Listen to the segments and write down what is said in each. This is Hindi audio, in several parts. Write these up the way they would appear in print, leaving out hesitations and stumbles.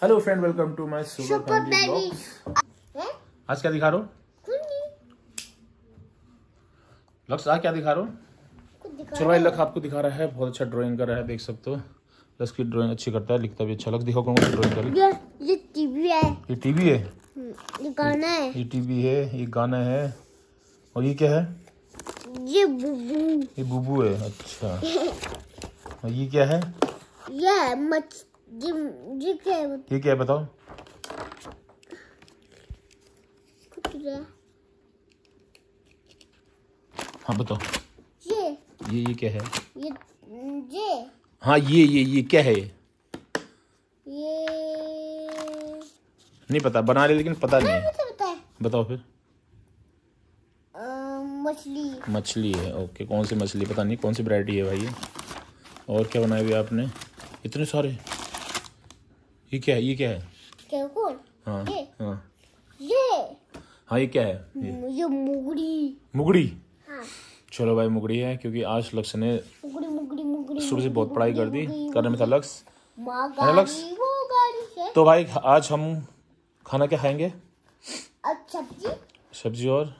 Hello friend, welcome to my super family blogs. आज क्या दिखा रहे हो? लक्ष्य आज क्या दिखा रहे हो? चलो भाई, लक्ष्य आपको दिखा रहा है, बहुत अच्छा ड्राइंग कर रहा है, देख सकते हो। लक्ष्य की ड्राइंग अच्छी करता है, लिखता भी अच्छा। लक्ष्य दिखाओ कौन सी ड्राइंग करी। ये टीवी है। ये टीवी है, ये गाना है। ये टीवी है, ये गाना है। और ये क्या है? ये बुबू। ये बुबू है, अच्छा। और ये क्या है? ये ये क्या है? ये क्या है बताओ? हाँ बताओ। ये क्या है? ये हाँ ये क्या है? ये नहीं पता, बना ले लेकिन पता नहीं है। पता है। बताओ फिर। मछली। मछली है, ओके। कौन सी मछली? पता नहीं कौन सी वैरायटी है भाई ये। और क्या बनाए हुए आपने? इतने सारे। ये क्या है? ये क्या है? क्या कौन? हाँ ये हाँ ये ये क्या है? ये मुगड़ी। मुगड़ी। हाँ। चलो भाई, मुगड़ी है क्योंकि आज लक्ष्य ने मुगड़ी सुबह से बहुत पढ़ाई कर दी, करने में था लक्ष्य। है लक्ष्य? वो गाड़ी से। तो भाई आज हम खाना क्या खाएंगे? सब्जी। सब्जी और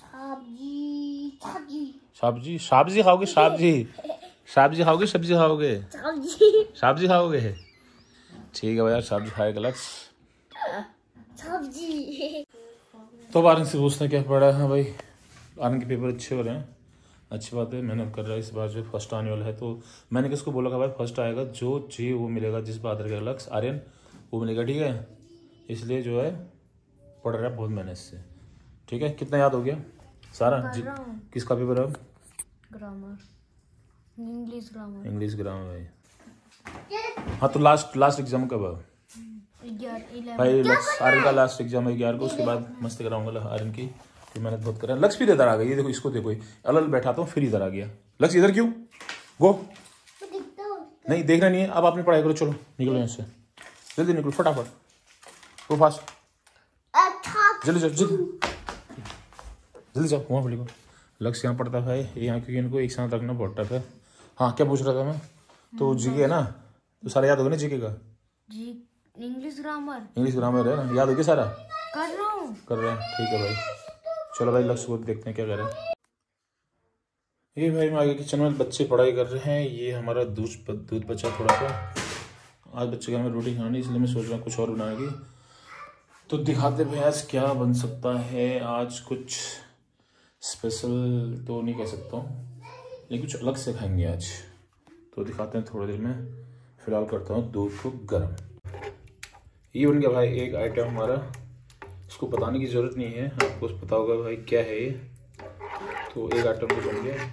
सब्जी सब्जी। सब्जी खाओगे? सब्जी सब्जी खाओगे? सब्जी खाओगे? सब्जी खाओगे? ठीक है भाई, सब्जी खाएगा लक्ष्य। सब्जी। तो आर्यन से पूछना क्या पड़ा है भाई। आर्यन के पेपर अच्छे हो रहे हैं, अच्छी बात है। मेहनत कर रहा है, इस बार जो फर्स्ट आने वाला है। तो मैंने किसको बोला कि भाई फर्स्ट आएगा जो चाहिए वो मिलेगा, जिस बात का लक्ष्य आर्यन वो मिलेगा, ठीक है। इसलिए जो है पढ़ रहा है बहुत मेहनत से, ठीक है। कितना याद हो गया सारा? किसका पेपर है अब? Grammar, English grammar. English grammar भाई। हाँ तो लास्ट एग्जाम कब है भाई? आर्यन का लास्ट एग्जाम है 11 को। उसके बाद मस्ती कराऊंगा आर्यन की। फिर मेहनत बहुत कर रहा है। लक्ष्य भी इधर आ गई, ये देखो, इसको देखो, अलग बैठा तो फिर इधर आ गया। लक्ष्य इधर क्यों? गो नहीं, देखना नहीं है। अब आपने पढ़ाई करो, चलो निकलो यहाँ से, जल्दी निकलो, फटाफट, वो फास्ट, जल्दी जाओ, जल्दी जाओ, वहाँ पर लिखो। लक्ष्य यहाँ पढ़ता है यहाँ, क्योंकि इनको एक साथ रखना बहुत टफ है। हाँ क्या पूछ रहा था मैं? तो जीके है ना, तो सारा याद होगा ना जीके का? जी इंग्लिश ग्रामर है ना, याद हो गया सारा? कर रहे हैं, ठीक है भाई। चलो भाई लक्ष्य को देखते हैं क्या कर रहे हैं। ये भाई मैं आगे किचन में, बच्चे पढ़ाई कर रहे हैं। ये हमारा दूध बचा थोड़ा सा। आज बच्चे का हमें रोटी खानी, इसलिए मैं सोच रहा हूँ कुछ और बनाने की। तो दिखाते भाई आज क्या बन सकता है। आज कुछ स्पेशल तो नहीं कह सकता हूँ, लेकिन कुछ अलग से खाएंगे आज। तो दिखाते हैं थोड़ी देर में। फिलहाल करता हूँ दूध को गर्म। ये बन गया भाई एक आइटम हमारा। इसको बताने की ज़रूरत नहीं है, आपको पता होगा भाई क्या है ये। तो एक आइटम तो बन गया।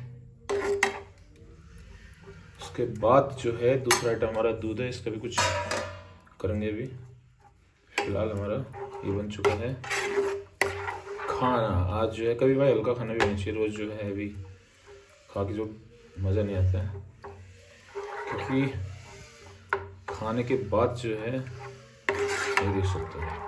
उसके बाद जो है दूसरा आइटम हमारा दूध है, इसका भी कुछ करेंगे अभी। फिलहाल हमारा ये बन चुका है खाना। आज जो है, कभी भाई हल्का खाना भी होना चाहिए, रोज़ जो है अभी खा के जो मज़ा नहीं आता है। क्योंकि खाने के बाद जो है ये देख सकते हो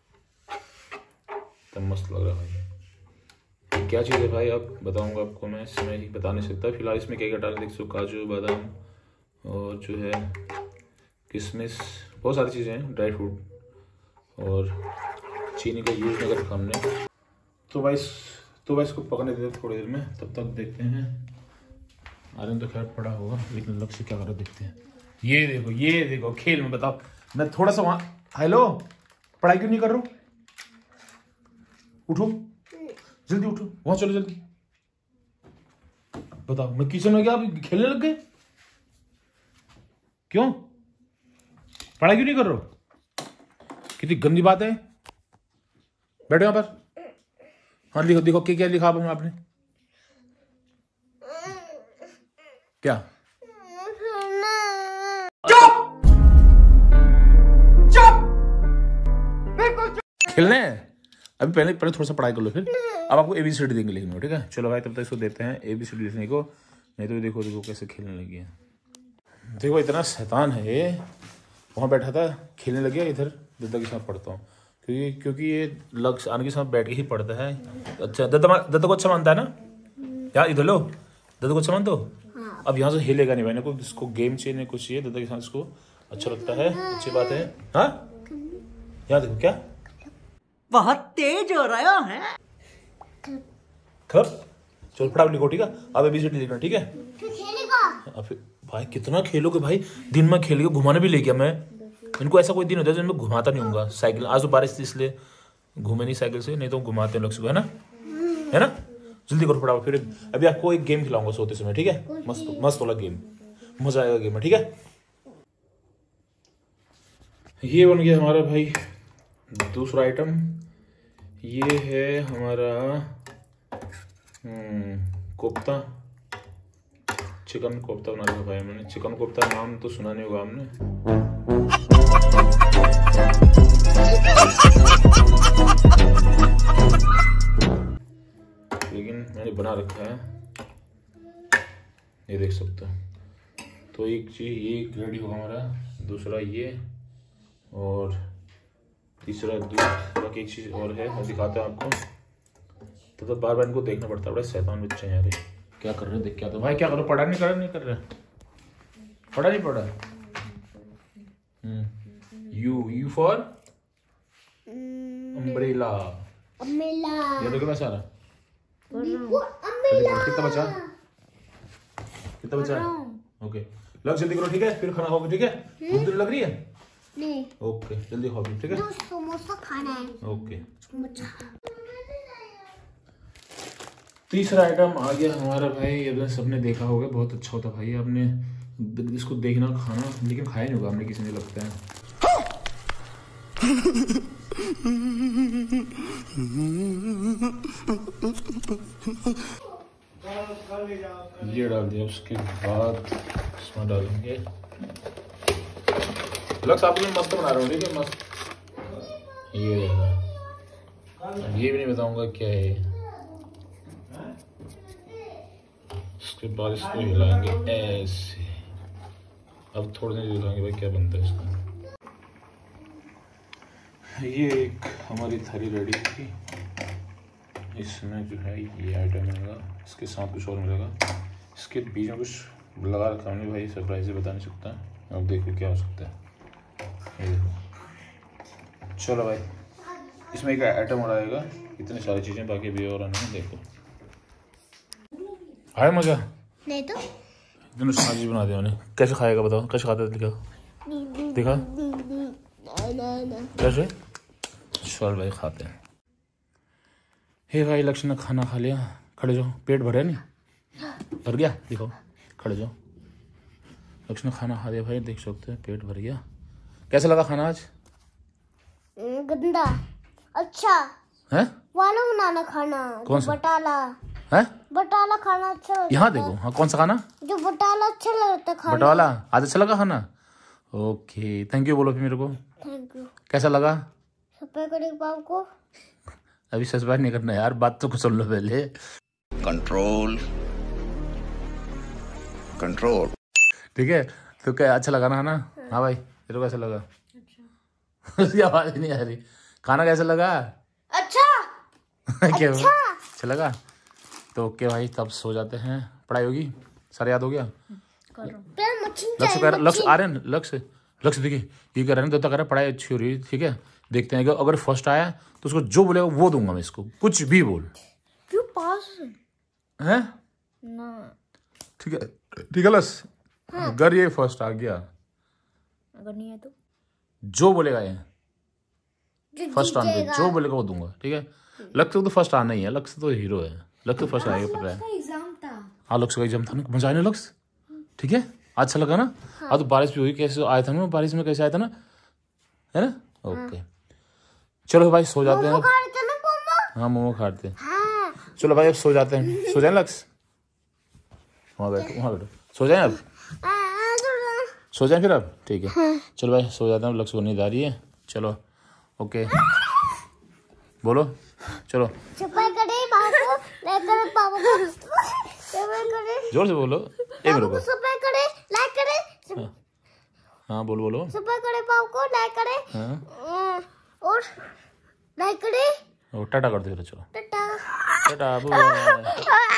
तब मस्त लग रहा है भाई। क्या चीज़ है भाई अब बताऊंगा आपको मैं, इसमें ही बता नहीं सकता। फिलहाल इसमें क्या क्या डाल देख सो, काजू बादाम और जो है किशमिश, बहुत सारी चीज़ें हैं, ड्राई फ्रूट, और चीनी का यूज़ नहीं करता हमने। तो भाई इसको पकने देते थोड़ी देर में, तब तक देखते हैं। आर्यन तो खैर पड़ा होगा, लेकिन लक्ष्य क्या कर रहा देखते हैं। ये देखो खेल में, बताओ मैं थोड़ा सा वहाँ। हेलो, पढ़ाई क्यों नहीं कर रहा हूँ? उठो जल्दी, उठो वहां चलो जल्दी। बताओ मैं किचन में गया, आप खेलने लग गए क्यों? पढ़ाई क्यों नहीं कर रहे हो? कितनी गंदी बात है। बैठो यहाँ पर। हाँ लिखो, देखो क्या लिखा आपने? क्या? खेलने हैं अभी, पहले थोड़ा सा पढ़ाई कर लो, फिर अब आपको ABCD देंगे लिखने को, ठीक है। चलो भाई तब तक इसको देते हैं ABCD लिखने को। नहीं तो देखो कैसे खेलने लगी है। देखो इतना शैतान है ये, वहाँ बैठा था खेलने लग गया। इधर दद्दा के साथ पढ़ता हूँ, क्योंकि ये लक्ष्य आने के साथ बैठ के ही पढ़ता है। अच्छा दद्दा को अच्छा मानता है ना यार? इधर लो, दद्दा को अच्छा मानते हो? अब यहाँ से हिलेगा नहीं भाई, ना को इसको गेम चाहिए, ना कुछ चाहिए। दद्दा के साथ इसको अच्छा लगता है, अच्छी बात है। हाँ यहाँ देखो क्या बहुत तेज हो रहा है। खब चलो फटाफट लिखो, ठीक है। अब एबीसीडी लिखना, ठीक है। फिर भाई कितना खेलोगे भाई, दिन में खेल के घुमाने भी ले गया मैं इनको। ऐसा कोई दिन होता है जिसमें घुमाता नहीं होगा साइकिल। आज तो बारिश थी इसलिए घूमे नहीं साइकिल से, नहीं तो घुमाते हैं लोग सुबह, है ना, है ना। जल्दी करो फटाफट। फिर अभी आपको एक गेम खिलाऊंगा सोते समय, ठीक है। मस्त मस्त वाला गेम, मजा आएगा गेम में, ठीक है। ये बन गया हमारा भाई दूसरा आइटम। ये है हमारा कोफ्ता, चिकन कोफ्ता बना दिया भाई मैंने। चिकन कोफ्ता नाम तो सुना नहीं होगा आपने। लेकिन मैंने बना रखा है, ये देख सकते हो। तो एक चीज ये रेडी होगा हमारा, दूसरा ये, और तीसरा दूध। बाकी एक चीज और है, मैं दिखाता हूँ आपको। तो बार बार इनको देखना पड़ता है, बड़ा शैतान बच्चे हैं यार। क्या कर रहे हो, देख क्या तो भाई क्या करो, पढ़ा नहीं कर रहे, पढ़ा नहीं पढ़ा। U for umbrella. ये देखो मैं सारा कितना बचा, कितना बचा है। ओके लग जल्दी करो, ठीक है। फिर खाना खाओगे, ठीक है। भूख लग रही है नहीं। ओके जल्दी खाओ, ठीक है। समोसा खाना है। ओके तीसरा आइटम आ गया हमारा भाई। ये सबने देखा होगा, बहुत अच्छा होता भाई। आपने इसको देखना, खाना, लेकिन खाया नहीं होगा हमने किसी ने, लगता है। ये डाल दिया, उसके बाद इसमें डालेंगे लक्स। आप लोग मस्त बना रहे हो, ठीक है, मस्त। ये भी नहीं बताऊंगा क्या है। उसके बाद इसको हिलाएंगे ऐसे। अब थोड़ी देर हिलाएंगे भाई, क्या बनता है इसका। ये एक हमारी थाली रेडी थी, इसमें जो है ये आइटम मिलेगा, इसके साथ कुछ और मिलेगा। इसके बीच में कुछ लगा रखा हमने भाई, सरप्राइज से बता नहीं सकता। अब देखो क्या हो सकता है, ये देखो। चलो भाई इसमें एक आइटम और आएगा, इतनी सारी चीज़ें, बाकी भी और आने में। देखो आया मजा? नहीं तो जी बना दिया मैंने। कैसे खाएगा बताओ, कैसे खाता है, दिखा कैसे। चल भाई खाते हैं। हे भाई लक्ष्य ने खाना खा लिया, खड़े जाओ। पेट भरे नहीं, भर गया, दिखाओ, खड़े जाओ। लक्ष्य ने खाना खा लिया भाई, देख सकते हैं पेट भर गया। कैसा लगा खाना आज? गंदा। अच्छा है वाला बनाना खाना। कौन सा? बटाला है, बटाला खाना अच्छा लगता है। यहाँ देखो। हाँ कौन सा खाना? जो बटाला अच्छा लगता है खाना। बटाला आज अच्छा लगा खाना। ओके थैंक यू बोलो फिर मेरे को। Thank you. कैसा लगा? सफाई करें बाप को। अभी सस्पेंड नहीं करना यार, बात तो कुछ सुन लो पहले। Control control. ठीक है तो क्या अच्छा लगा ना खाना? हाँ भाई तेरे को कैसा लगा? अच्छा। उसकी आवाज नहीं आ रही। खाना कैसा लगा? अच्छा। क्या अच्छा लगा? तो ओके भाई तब सो जाते हैं। पढ़ाई होगी, सारा याद हो गया। लक्ष्य आ रहे हैं, लक्ष्य देखिए ये कह रहे हैं, तो कह रहा है पढ़ाई अच्छी हो रही है, ठीक है। देखते हैं अगर फर्स्ट आया तो उसको जो बोलेगा वो दूंगा मैं, इसको कुछ भी बोल। क्यों पास है ना? ठीक है लक्ष्य। हाँ। अगर ये फर्स्ट आ गया, अगर नहीं है तो जो बोलेगा ये फर्स्ट आने, जो बोलेगा वो दूंगा, ठीक है। लक्ष्य तो फर्स्ट आना ही है, लक्ष्य तो हीरो है, लक्ष्य फर्स्ट आएगा पता है। एग्जाम था। हाँ लक्ष्य का एग्जाम था ना, मजा आया ना लक्ष्य, ठीक है। अच्छा लगा ना? हाँ। आज तो बारिश भी हुई, कैसे आया था ना बारिश में, कैसे आया था ना, है ना। ओके चलो भाई सो जाते हैं। हाँ मोमो खाते हैं। हाँ। चलो भाई अब सो जाते हैं। सो जाए लक्ष्य, वहाँ बैठो सो जाए अब। सो जाए फिर अब, ठीक है। हाँ। चलो भाई सो जाते हैं, लक्ष्य को नींद आ रही है। चलो ओके बोलो चलो। जोर से बोलो। एक मिनट सब्सक्राइब करे, लाइक करे। हाँ बोलो। सब्सक्राइब करे, पापा को लाइक करे। हाँ। और लाइक करे। टाटा कर दो चलो। टाटा। टाटा।